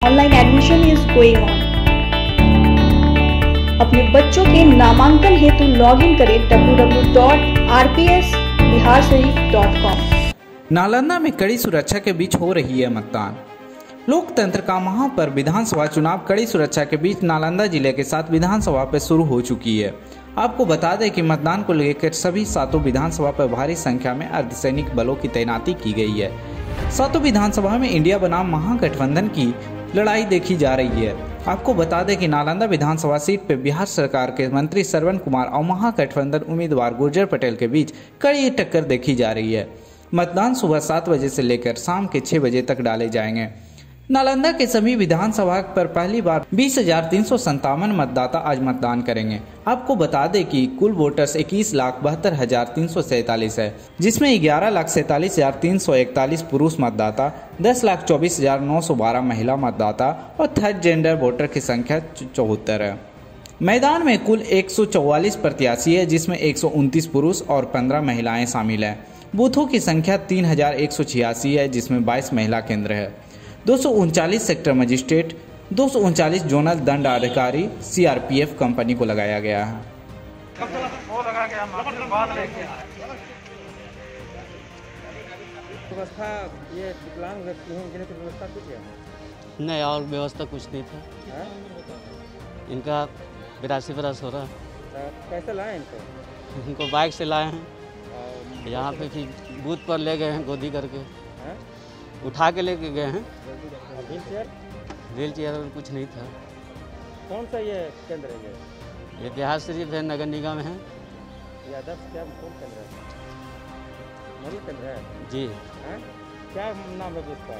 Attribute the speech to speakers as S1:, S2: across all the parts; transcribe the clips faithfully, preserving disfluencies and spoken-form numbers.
S1: Online admission is going on. अपने बच्चों के नामांकन हेतु लॉग इन करें W W W dot R P S Bihar Sharif dot com.
S2: Nalanda में कड़ी सुरक्षा के बीच हो रही है मतदान। लोकतंत्र का महापर्व विधानसभा चुनाव कड़ी सुरक्षा के बीच नालंदा जिले के साथ विधानसभा पर शुरू हो चुकी है। आपको बता दें कि मतदान को लेकर सभी सातों विधानसभा पर भारी संख्या में अर्धसैनिक बलों की तैनाती की गई है। सातों विधानसभा में इंडिया बनाम महागठबंधन की लड़ाई देखी जा रही है। आपको बता दें कि नालंदा विधानसभा सीट पर बिहार सरकार के मंत्री श्रवण कुमार और महागठबंधन उम्मीदवार गुर्जर पटेल के बीच कड़ी टक्कर देखी जा रही है। मतदान सुबह सात बजे से लेकर शाम के छह बजे तक डाले जाएंगे। नालंदा के सभी विधानसभा पर पहली बार बीस हजार तीन सौ संतावन मतदाता आज मतदान करेंगे। आपको बता दें कि कुल वोटर्स इक्कीस लाख बहत्तर हजार तीन सौ सैतालीस है, जिसमें ग्यारह लाख सैतालीस हजार तीन सौ इकतालीस पुरुष मतदाता, दस लाख चौबीस हजार नौ सौ बारह महिला मतदाता और थर्ड जेंडर वोटर की संख्या चौहत्तर है। मैदान में कुल एक सौ चौवालीस प्रत्याशी है, जिसमें एक सौ उनतीस पुरुष और पंद्रह महिलाएं शामिल है। बूथों की संख्या तीन हजार एक सौ छियासी है, जिसमें बाईस महिला केंद्र है। दो सौ उनचालीस सेक्टर मजिस्ट्रेट, दो सौ उनचालीस जोनल दंड अधिकारी C R P F company को लगाया गया है।
S3: व्यवस्था ये विकलांग व्यक्ति हैं इनके व्यवस्था कुछ है?
S4: नहीं, और व्यवस्था कुछ नहीं था।
S3: है?
S4: इनका बिरासी बरस हो रहा
S3: है। कैसे लाए इनको?
S4: इनको बाइक से लाए हैं, यहाँ पे फिर बूथ पर ले गए हैं गोदी करके।
S3: है?
S4: उठा के लेके गए हैं।
S3: Wheel chair?
S4: व्हील चेयर और कुछ नहीं था।
S3: कौन सा ये केंद्र है? ये
S4: ये बिहार शरीफ है, नगर निगम है।
S3: ये आदर्श क्या कौन केंद्र है? मॉडल केंद्र है
S4: जी।
S3: है? क्या नाम है उसका?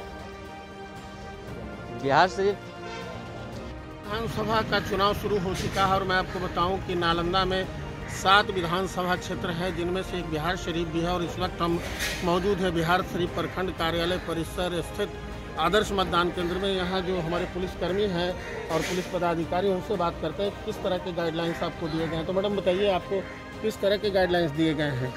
S4: बिहार शरीफ।
S5: विधानसभा का चुनाव शुरू हो चुका है और मैं आपको बताऊं कि नालंदा में सात विधानसभा क्षेत्र है, जिनमें से एक बिहार शरीफ भी है। और इस वक्त हम मौजूद है बिहार शरीफ प्रखंड कार्यालय परिसर स्थित आदर्श मतदान केंद्र में। यहाँ जो हमारे पुलिसकर्मी हैं और पुलिस पदाधिकारी, उनसे बात करते हैं किस तरह के गाइडलाइंस आपको दिए गए हैं। तो मैडम बताइए, आपको किस तरह के गाइडलाइंस दिए गए हैं?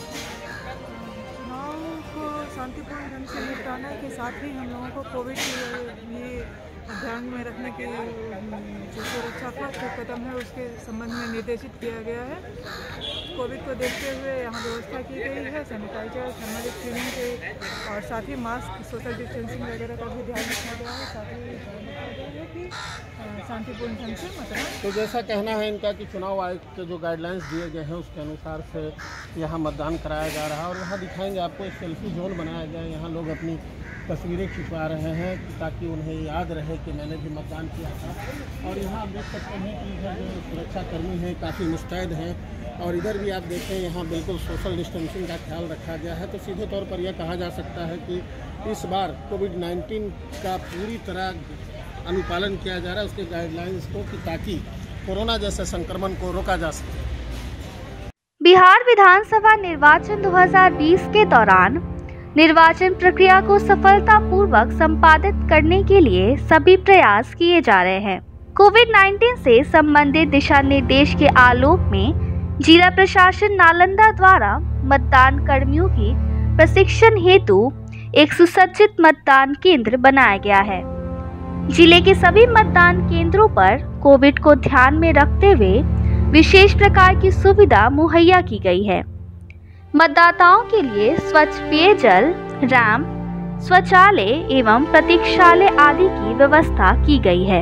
S6: चुनाव को शांतिपूर्ण ढंग से निपटाने के साथ ही हम लोगों को कोविड ये ध्यान में रखने के जो सुरक्षात्मक कदम है उसके संबंध में निर्देशित किया गया है। कोविड को देखते हुए यहाँ व्यवस्था की गई है, सैनिटाइजर, थर्मल स्क्रीनिंग के और साथ ही मास्क, सोशल डिस्टेंसिंग वगैरह का भी ध्यान रखा गया है। साथ ही रखा गया है कि शांतिपूर्ण ढंग से मतदान।
S5: तो जैसा कहना है इनका कि चुनाव आयोग के जो गाइडलाइंस दिए गए हैं उसके अनुसार से यहाँ मतदान कराया जा रहा है। और यहाँ दिखाएंगे आपको, एक सेल्फी जोन बनाया गया है। यहाँ लोग अपनी तस्वीरें खिंचवा रहे हैं ताकि उन्हें याद रहे कि मैंने भी मतदान किया था। और यहाँ आप देख सकते हैं कि इधर जो सुरक्षाकर्मी हैं काफ़ी मुस्तैद हैं। और इधर भी आप देखें, यहाँ बिल्कुल सोशल डिस्टेंसिंग का ख्याल रखा गया है। तो सीधे तौर पर यह कहा जा सकता है कि इस बार कोविड नाइन्टीन का पूरी तरह अनुपालन किया जा रहा है, उसके गाइडलाइंस को, कि ताकि कोरोना जैसे संक्रमण को रोका जा सके।
S7: बिहार विधानसभा निर्वाचन दो हज़ार बीस के दौरान निर्वाचन प्रक्रिया को सफलतापूर्वक संपादित करने के लिए सभी प्रयास किए जा रहे हैं। कोविड नाइन्टीन से संबंधित दिशा निर्देश के आलोक में जिला प्रशासन नालंदा द्वारा मतदान कर्मियों की प्रशिक्षण हेतु एक सुसज्जित मतदान केंद्र बनाया गया है। जिले के सभी मतदान केंद्रों पर कोविड को ध्यान में रखते हुए विशेष प्रकार की सुविधा मुहैया की गई है। मतदाताओं के लिए स्वच्छ पेयजल, रैंप, शौचालय एवं प्रतीक्षालय आदि की व्यवस्था की गई है।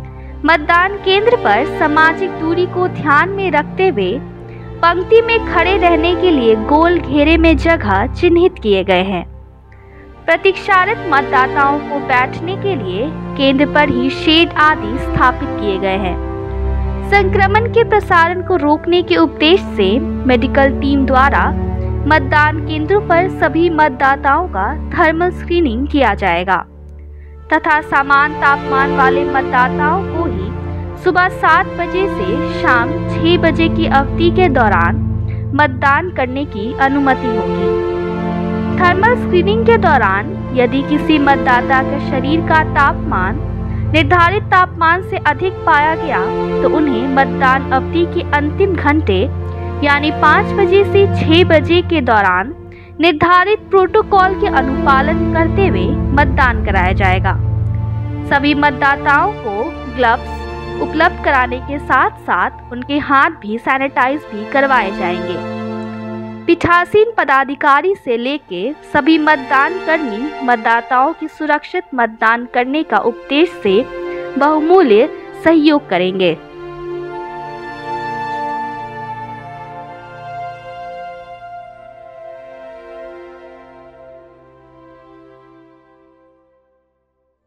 S7: मतदान केंद्र पर सामाजिक दूरी को ध्यान में रखते हुए पंक्ति में खड़े रहने के लिए गोल घेरे में जगह चिन्हित किए गए हैं। प्रतीक्षारत मतदाताओं को बैठने के लिए केंद्र पर ही शेड आदि स्थापित किए गए हैं। संक्रमण के प्रसारण को रोकने के उद्देश्य से मेडिकल टीम द्वारा मतदान केंद्रों पर सभी मतदाताओं का थर्मल स्क्रीनिंग किया जाएगा तथा समान तापमान वाले मतदाताओं को ही सुबह सात बजे से शाम छह बजे की अवधि के दौरान मतदान करने की अनुमति होगी। थर्मल स्क्रीनिंग के दौरान यदि किसी मतदाता के शरीर का तापमान निर्धारित तापमान से अधिक पाया गया तो उन्हें मतदान अवधि के अंतिम घंटे यानी पाँच बजे से छह बजे के दौरान निर्धारित प्रोटोकॉल के अनुपालन करते हुए मतदान कराया जाएगा। सभी मतदाताओं को ग्लव्स उपलब्ध कराने के साथ साथ उनके हाथ भी सैनिटाइज भी करवाए जाएंगे। पीठासीन पदाधिकारी से लेके सभी मतदान कर्मी मतदाताओं की सुरक्षित मतदान करने का उपदेश से बहुमूल्य सहयोग करेंगे।